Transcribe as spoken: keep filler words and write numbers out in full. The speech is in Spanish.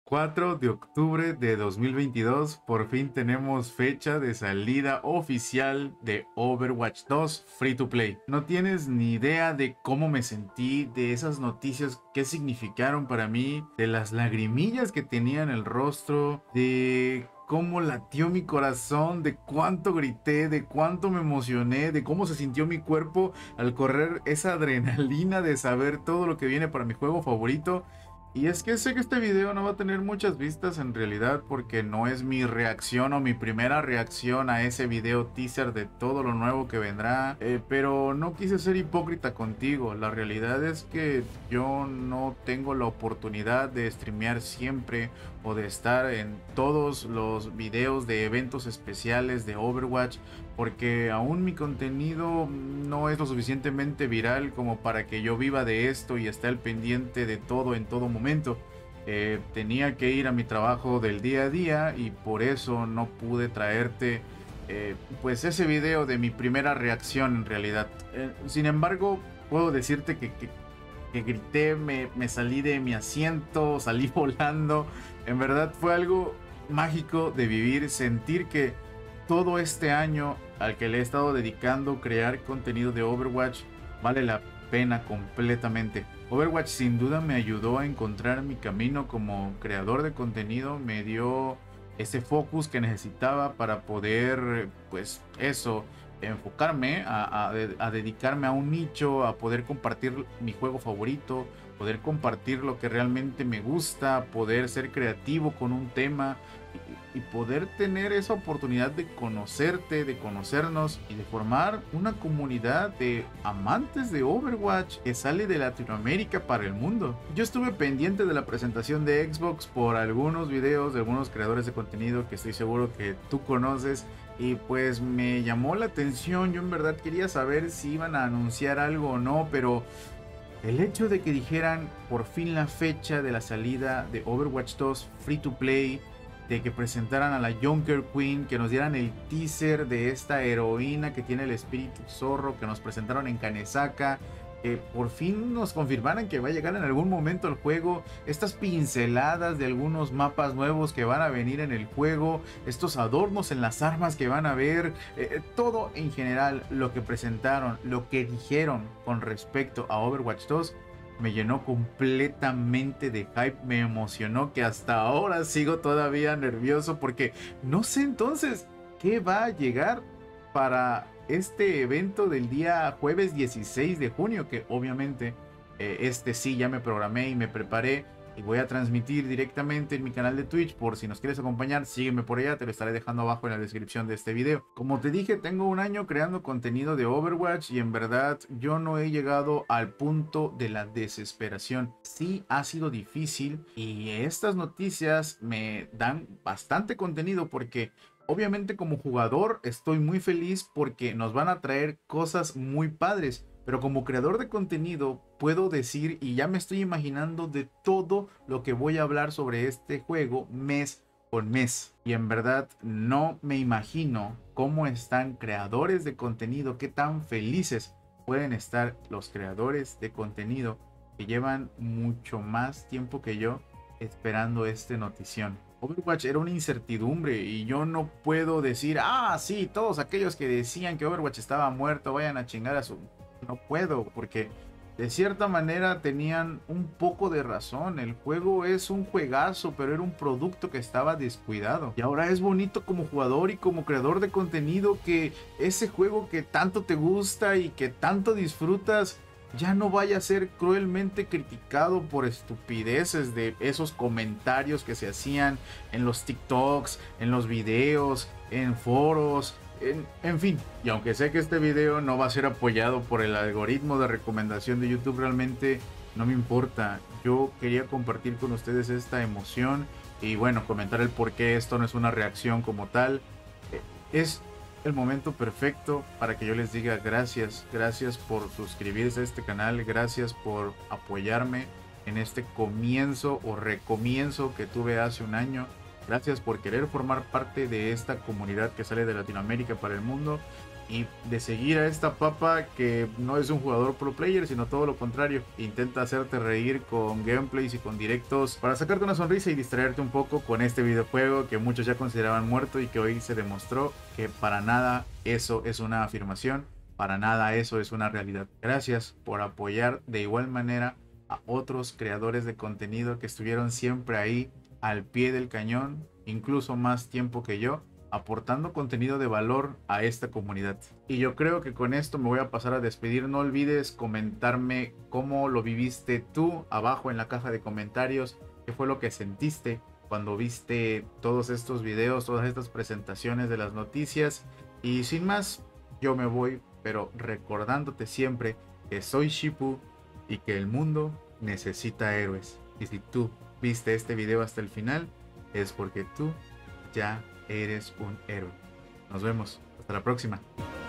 cuatro de octubre de dos mil veintidós, por fin tenemos fecha de salida oficial de Overwatch dos Free to Play. No tienes ni idea de cómo me sentí, de esas noticias, qué significaron para mí, de las lagrimillas que tenía en el rostro, de cómo latió mi corazón, de cuánto grité, de cuánto me emocioné, de cómo se sintió mi cuerpo al correr esa adrenalina de saber todo lo que viene para mi juego favorito. Y es que sé que este video no va a tener muchas vistas en realidad, porque no es mi reacción o mi primera reacción a ese video teaser de todo lo nuevo que vendrá, eh, pero no quise ser hipócrita contigo. La realidad es que yo no tengo la oportunidad de streamear siempre o de estar en todos los videos de eventos especiales de Overwatch, porque aún mi contenido no es lo suficientemente viral como para que yo viva de esto y esté al pendiente de todo en todo momento. Eh, tenía que ir a mi trabajo del día a día y por eso no pude traerte eh, pues ese video de mi primera reacción en realidad. Eh, sin embargo, puedo decirte que, que, que grité, me, me salí de mi asiento, salí volando. En verdad fue algo mágico de vivir, sentir que todo este año al que le he estado dedicando crear contenido de Overwatch vale la pena completamente. Overwatch sin duda me ayudó a encontrar mi camino como creador de contenido, me dio ese focus que necesitaba para poder, pues eso, enfocarme a, a, a dedicarme a un nicho, a poder compartir mi juego favorito, poder compartir lo que realmente me gusta, poder ser creativo con un tema y, y poder tener esa oportunidad de conocerte, de conocernos y de formar una comunidad de amantes de Overwatch que sale de Latinoamérica para el mundo. Yo estuve pendiente de la presentación de Xbox por algunos videos de algunos creadores de contenido que estoy seguro que tú conoces, y pues me llamó la atención. Yo en verdad quería saber si iban a anunciar algo o no, pero el hecho de que dijeran por fin la fecha de la salida de Overwatch dos Free to Play, de que presentaran a la Junker Queen, que nos dieran el teaser de esta heroína que tiene el espíritu zorro, que nos presentaron en Canesaca, que por fin nos confirmaran que va a llegar en algún momento el juego, estas pinceladas de algunos mapas nuevos que van a venir en el juego, estos adornos en las armas que van a ver, eh, todo en general, lo que presentaron, lo que dijeron con respecto a Overwatch dos, me llenó completamente de hype, me emocionó que hasta ahora sigo todavía nervioso porque no sé entonces qué va a llegar para este evento del día jueves dieciséis de junio, que obviamente eh, este sí ya me programé y me preparé y voy a transmitir directamente en mi canal de Twitch. Por si nos quieres acompañar, sígueme por allá, te lo estaré dejando abajo en la descripción de este video. Como te dije, tengo un año creando contenido de Overwatch y en verdad yo no he llegado al punto de la desesperación. Sí ha sido difícil y estas noticias me dan bastante contenido porque obviamente como jugador estoy muy feliz porque nos van a traer cosas muy padres. Pero como creador de contenido puedo decir, y ya me estoy imaginando de todo lo que voy a hablar sobre este juego mes con mes. Y en verdad no me imagino cómo están creadores de contenido, qué tan felices pueden estar los creadores de contenido que llevan mucho más tiempo que yo esperando esta notición. Overwatch era una incertidumbre y yo no puedo decir, ah, sí, todos aquellos que decían que Overwatch estaba muerto, vayan a chingar a su... No puedo, porque de cierta manera tenían un poco de razón. El juego es un juegazo, pero era un producto que estaba descuidado. Y ahora es bonito como jugador y como creador de contenido que ese juego que tanto te gusta y que tanto disfrutas ya no vaya a ser cruelmente criticado por estupideces de esos comentarios que se hacían en los TikToks, en los videos, en foros, en, en fin. Y aunque sé que este video no va a ser apoyado por el algoritmo de recomendación de YouTube, realmente no me importa. Yo quería compartir con ustedes esta emoción y bueno, comentar el por qué esto no es una reacción como tal. Es el momento perfecto para que yo les diga gracias, gracias por suscribirse a este canal, gracias por apoyarme en este comienzo o recomienzo que tuve hace un año, gracias por querer formar parte de esta comunidad que sale de Latinoamérica para el mundo y de seguir a esta papa que no es un jugador pro player, sino todo lo contrario. Intenta hacerte reír con gameplays y con directos para sacarte una sonrisa y distraerte un poco con este videojuego que muchos ya consideraban muerto y que hoy se demostró que para nada eso es una afirmación, para nada eso es una realidad. Gracias por apoyar de igual manera a otros creadores de contenido que estuvieron siempre ahí al pie del cañón, incluso más tiempo que yo, aportando contenido de valor a esta comunidad. Y yo creo que con esto me voy a pasar a despedir. No olvides comentarme cómo lo viviste tú abajo en la caja de comentarios, qué fue lo que sentiste cuando viste todos estos videos, todas estas presentaciones de las noticias. Y sin más, yo me voy, pero recordándote siempre que soy Shipu y que el mundo necesita héroes. Y si tú viste este video hasta el final, es porque tú ya eres un héroe. Nos vemos. Hasta la próxima.